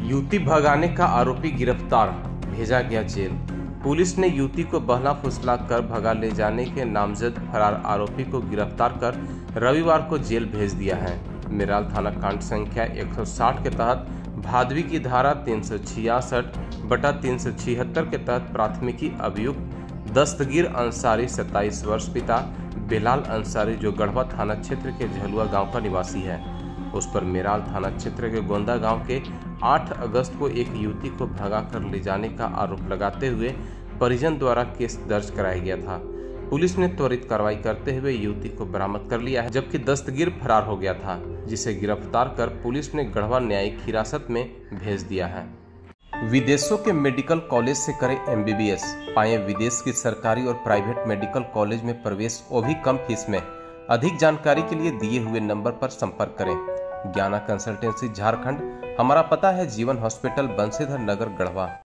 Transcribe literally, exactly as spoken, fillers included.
युवती भगाने का आरोपी गिरफ्तार, भेजा गया जेल। पुलिस ने युवती को बहला फुसला कर भगा ले जाने के नामजद फरार आरोपी को गिरफ्तार कर रविवार को जेल भेज दिया है। मेराल थाना कांड संख्या एक सौ साठ के तहत भादवी की धारा तीन सौ छियासठ बटा तीन सौ छिहत्तर के तहत प्राथमिकी अभियुक्त दस्तगीर अंसारी सत्ताईस वर्ष पिता बिलाल अंसारी जो गढ़वा थाना क्षेत्र के झलुआ गांव का निवासी है, उस पर मेराल थाना क्षेत्र के गोंदा गांव के आठ अगस्त को एक युवती को भगा कर ले जाने का आरोप लगाते हुए परिजन द्वारा केस दर्ज कराया गया था। पुलिस ने त्वरित कार्रवाई करते हुए युवती को बरामद कर लिया है, जबकि दस्तगीर फरार हो गया था, जिसे गिरफ्तार कर पुलिस ने गढ़वा न्यायिक हिरासत में भेज दिया है। विदेशों के मेडिकल कॉलेज से करें एम बी बी एस, पाएं विदेश की सरकारी और प्राइवेट मेडिकल कॉलेज में प्रवेश, वो भी कम फीस में। अधिक जानकारी के लिए दिए हुए नंबर पर संपर्क करें। ज्ञाना कंसल्टेंसी झारखंड। हमारा पता है जीवन हॉस्पिटल, बंशीधर नगर, गढ़वा।